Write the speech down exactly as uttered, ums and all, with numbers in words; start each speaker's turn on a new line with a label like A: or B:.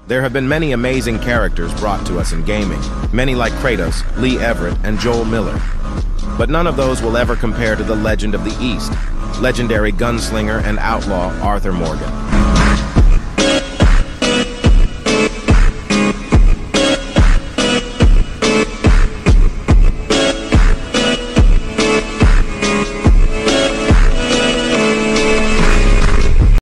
A: There have been many amazing characters brought to us in gaming, many like Kratos, Lee Everett, and Joel Miller. But none of those will ever compare to the legend of the East, legendary gunslinger and outlaw Arthur Morgan.